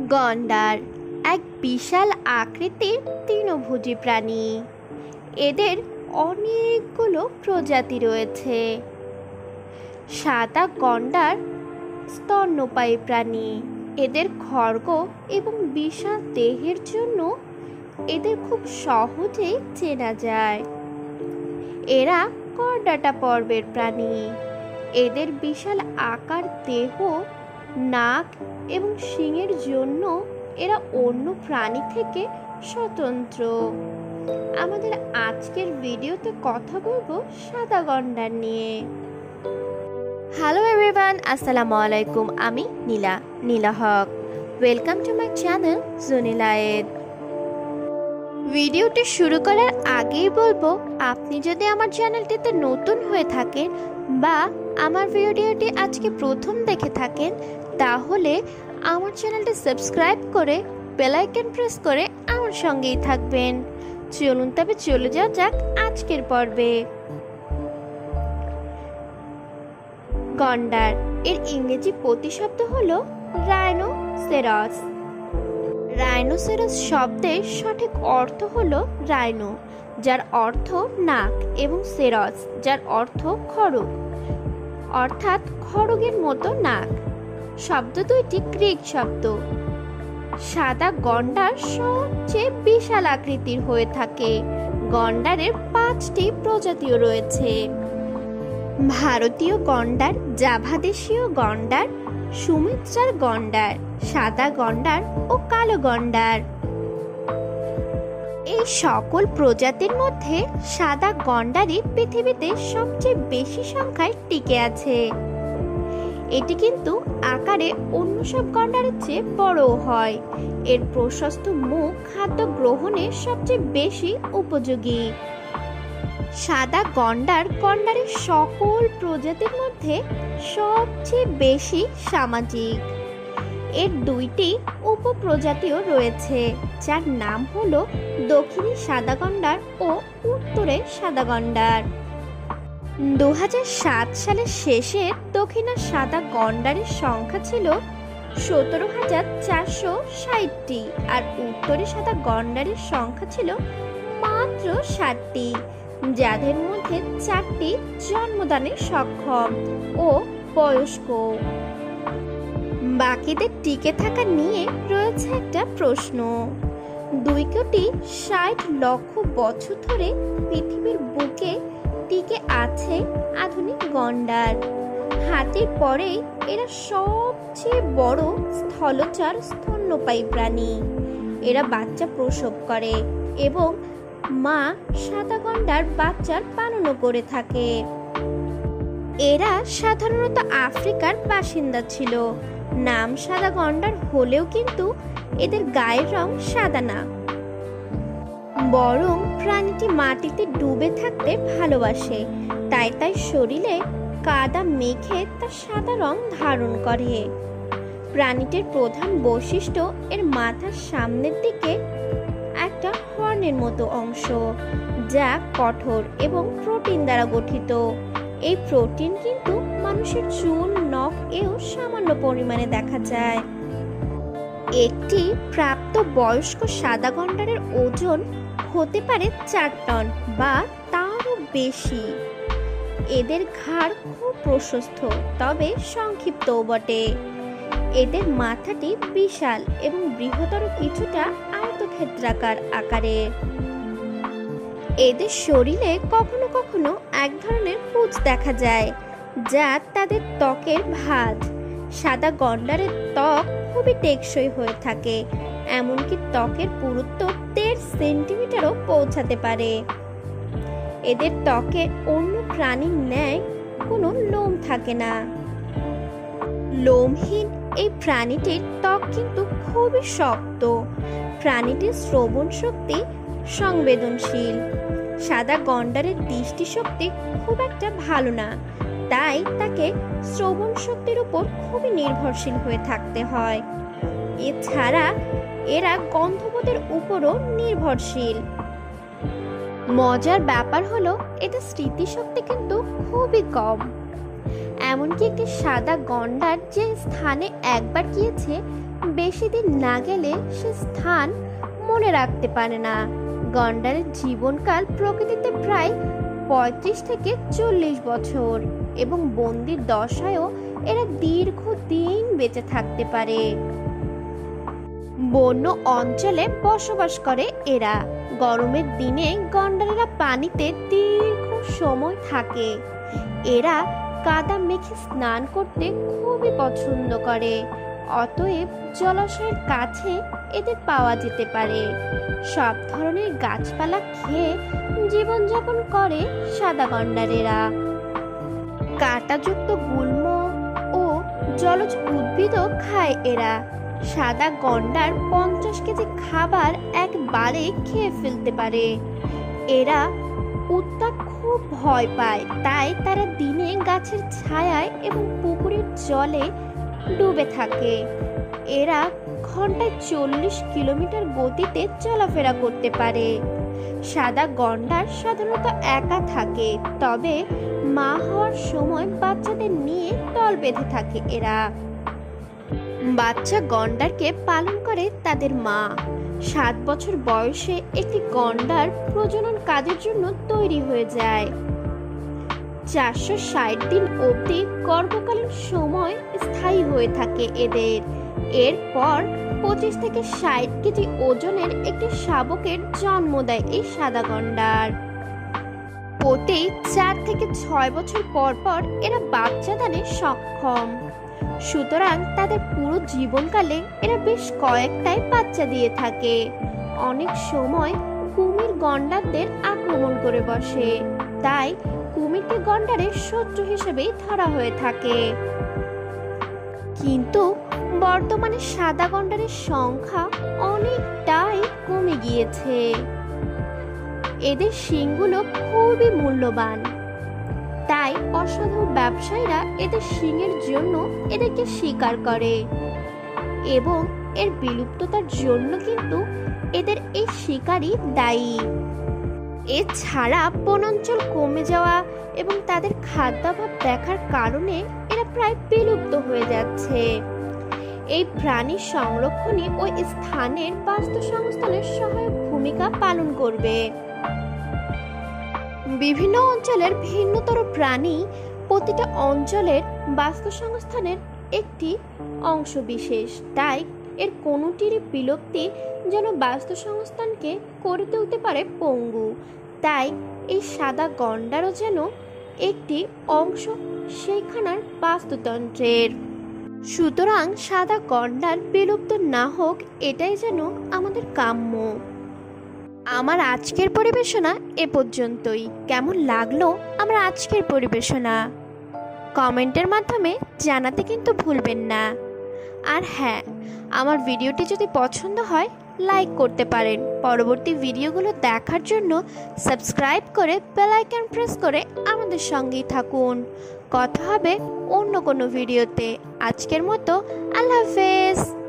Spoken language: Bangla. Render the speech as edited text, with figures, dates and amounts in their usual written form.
গন্ডার এক বিশাল আকৃতির তৃণভোজী প্রাণী। এদের অনেকগুলো প্রজাতি রয়েছে। সাদা গন্ডার স্তন্যপায়ী প্রাণী। এদের খড়গ এবং বিশাল দেহের জন্য এদের খুব সহজেই চেনা যায়। এরা করডাটা পর্বের প্রাণী। এদের বিশাল আকার, দেহ, নাক এবং শিংয়ের জন্য এরা অন্য প্রাণী থেকে স্বতন্ত্র। আমাদের আজকের ভিডিওতে কথা বলবো সাদা গন্ডার নিয়ে। হ্যালো এভরিওয়ান, আসসালামু আলাইকুম। আমি Nila Haque. Welcome to my channel জুনিলায়েদ। ভিডিওটি শুরু করার আগেই বলবো, আপনি যদি আমার চ্যানেলটিতে নতুন হয়ে থাকেন বা আমার ভিডিওটি আজকে প্রথম দেখে থাকেন, তাহলে আমার চ্যানেলটি সাবস্ক্রাইব করে বেল আইকন প্রেস করে আমার সঙ্গেই থাকবেন। চলুন তবে চলে যাওয়া যাক আজকের পর্বে। গন্ডার এর ইংরেজি প্রতিশব্দ হলো রাইনোসেরাস। রাইনোসেরাস শব্দের সঠিক অর্থ হলো রাইনো, যার অর্থ নাক, এবং সেরাস, যার অর্থ খড়গ, অর্থাৎ খড়গের মতো নাক। শব্দ দুইটি গ্রিক শব্দ। সাদা গন্ডার সবচেয়ে বিশাল আকৃতির হয়ে থাকে। গন্ডারের 5টি প্রজাতিও রয়েছে: ভারতীয় গন্ডার, জাভাদেশীয় গন্ডার, সুমিত্রার গন্ডার, সাদা গন্ডার ও কালো গন্ডার। এই সকল প্রজাতির মধ্যে সাদা গন্ডারই পৃথিবীতে সবচেয়ে বেশি সংখ্যায় টিকে আছে। এটি কিন্তু আকারে অন্য সব গন্ডারের চেয়ে বড়ও হয়। এর প্রশস্ত মুখ খাদ্য গ্রহণে সবচেয়ে বেশি উপযোগী। সাদা গন্ডার গন্ডারের সকল প্রজাতির মধ্যে সবচেয়ে বেশি সামাজিক। এর 2টি উপপ্রজাতিও রয়েছে, যার নাম হলো দক্ষিণী সাদা গন্ডার ও উত্তরের সাদা গন্ডার। 2007 সালের শেষে দক্ষিণা সাদা গন্ডারের সংখ্যা ছিল 17,460টি, আর উত্তরে সাদা গন্ডারের সংখ্যা ছিল মাত্র 60টি, যাদের মধ্যে 4টি জন্মদানে সক্ষম ও বয়স্ক। বাকিদের টিকে থাকা নিয়ে রয়েছে একটা প্রশ্ন। 2,60 লক্ষ বছর ধরে পৃথিবীর বুকে টিকে আছে আধুনিক গন্ডার। হাতির পরেই এরা সবচেয়ে বড় স্থলচর স্তন্যপায়ী প্রাণী। এরা বাচ্চা প্রসব করে এবং মা সাদা গন্ডার বাচ্চার পালনও করে থাকে। এরা সাধারণত আফ্রিকার বাসিন্দা ছিল। নাম সাদা গন্ডার হলেও কিন্তু এদের গায়ের রং সাদা না, বরং প্রাণীটি মাটিতে ডুবে থাকতে ভালোবাসে, তাই শরীরে কাদা মেখে তা সাদা রং ধারণ করে। প্রাণীটির প্রধান বৈশিষ্ট্য এর মাথার সামনের দিকে একটা হর্নের মতো অংশ, যা কঠোর এবং প্রোটিন দ্বারা গঠিত। এই প্রোটিন কিন্তু মানুষের চুল, নখ এও সামান্য পরিমাণে দেখা যায়। একটি প্রাপ্ত বয়স্ক সাদা গন্ডারের ওজন হতে পারে 4 টন বা তারও বেশি। এদের ঘাড় খুব প্রশস্ত, তবে সংক্ষিপ্তও বটে। এদের মাথাটি বিশাল এবং বৃহত্তর কিছুটা আয়তক্ষেত্রাকার আকারের। এদের শরীরে কখনো কখনো এক ধরনের পুঁজ দেখা যায়, যা তাদের ত্বকের ভাঁজ। সাদা গন্ডারের ত্বক খুবই টেকসই হয়ে থাকে, এমনকি ত্বকের পুরুত্ব 1.5 সেন্টিমিটারও পৌঁছাতে পারে। এদের ত্বকে অন্য প্রাণীর ন্যায় কোনো লোম থাকে না। লোমহীন এই প্রাণীটির ত্বক কিন্তু খুবই শক্ত। প্রাণীটির শ্রবণ শক্তি সংবেদনশীল। সাদা গন্ডারের দৃষ্টিশক্তি খুব একটা ভালো না, তাই তাকে শ্রবণ শক্তির উপর খুবই নির্ভরশীল হয়ে থাকতে হয়। এছাড়া এরা গন্ধবোধের উপরও নির্ভরশীল। মজার ব্যাপার হলো এদের স্মৃতিশক্তি কিন্তু খুবই কম। এমনকি একটি সাদা গন্ডার যে স্থানে একবার গিয়েছে বেশি দিন না গেলে সে স্থান মনে রাখতে পারে না। গন্ডারের জীবনকাল প্রকৃতিতে প্রায় 35 থেকে 40 বছর এবং বন্দির দশায়ও এরা দীর্ঘদিন বেঁচে থাকতে পারে। বন্য অঞ্চলে বসবাস করে এরা। গরমের দিনে গন্ডারেরা পানিতে দীর্ঘ সময় থাকে। এরা কাদা মেখে স্নান করতে খুবই পছন্দ করে, অতএব জলাশয়ের কাছে এদের পাওয়া যেতে পারে। সব ধরনের গাছপালা খেয়ে জীবনযাপন করে সাদা গন্ডারেরা। কাঁটাযুক্ত গুল্ম ও জলজ উদ্ভিদও খায় এরা। সাদা গন্ডার 50 কেজি খাবার একবারে খেয়ে ফেলতে পারে। এরা উত্তাপ খুব ভয় পায়, তাই তারা দিনে গাছের ছায়ায় এবং পুকুরের জলে ডুবে থাকে। এরা ঘন্টায় 40 কিলোমিটার গতিতে চলাফেরা করতে পারে। সাদা গন্ডার সাধারণত একা থাকে, তবে মা হওয়ার সময় বাচ্চাদের নিয়ে দল বেঁধে থাকে এরা। বাচ্চা গন্ডারকে পালন করে তাদের মা। 7 বছর বয়সে একটি গন্ডার প্রজনন কাজের জন্য তৈরি হয়ে যায়। 460 দিন অবধি গর্ভকালীন সময় স্থায়ী হয়ে থাকে এদের। এরপর 25 থেকে 60 কেজি ওজনের একটি শাবকের জন্ম দেয় এই সাদা গন্ডার। প্রতি 4 থেকে 6 বছর পর পর এরা বাচ্চা দানে সক্ষম। সুতরাং তাদের পুরো জীবনকালে এরা বেশ কয়েকটাই বাচ্চা দিয়ে থাকে। অনেক সময় কুমির গন্ডারদের আক্রমণ করে বসে, তাই কুমিরকে গন্ডারের শত্রু হিসেবেই ধরা হয়ে থাকে। কিন্তু বর্তমানে সাদা গন্ডারের সংখ্যা অনেকটাই কমে গিয়েছে। এদের শিংগুলো খুবই মূল্যবান, তাই অসাধু ব্যবসায়ীরা এদের শিংয়ের জন্য এদেরকে শিকার করে এবং এর বিলুপ্ততার জন্য কিন্তু এদের এই শিকারই দায়ী। এছাড়া বনাঞ্চল কমে যাওয়া এবং তাদের খাদ্যাভাব দেখার কারণে এরা প্রায় বিলুপ্ত হয়ে যাচ্ছে। এই প্রাণী সংরক্ষণে ওই স্থানের বাস্তুসংস্থানের সহায়ক ভূমিকা পালন করবে। বিভিন্ন অঞ্চলের ভিন্নতর প্রাণী প্রতিটা অঞ্চলের বাস্তুসংস্থানের একটি অংশ বিশেষ, তাই এর কোনোটিরই বিলুপ্তি যেন বাস্তুসংস্থানকে করে তুলতে পারে পঙ্গু। তাই এই সাদা গন্ডারও যেন একটি অংশ সেইখানার বাস্তুতন্ত্রের। সুতরাং সাদা গন্ডার বিলুপ্ত না হোক, এটাই যেন আমাদের কাম্য। আমার আজকের পরিবেশনা এ পর্যন্তই। কেমন লাগলো আমার আজকের পরিবেশনা কমেন্টের মাধ্যমে জানাতে কিন্তু ভুলবেন না। আর হ্যাঁ, আমার ভিডিওটি যদি পছন্দ হয় লাইক করতে পারেন। পরবর্তী ভিডিওগুলো দেখার জন্য সাবস্ক্রাইব করে বেল আইকন প্রেস করে আমাদের সঙ্গেই থাকুন। কথা হবে অন্য কোনো ভিডিওতে। আজকের মতো আল্লাহ হাফেজ।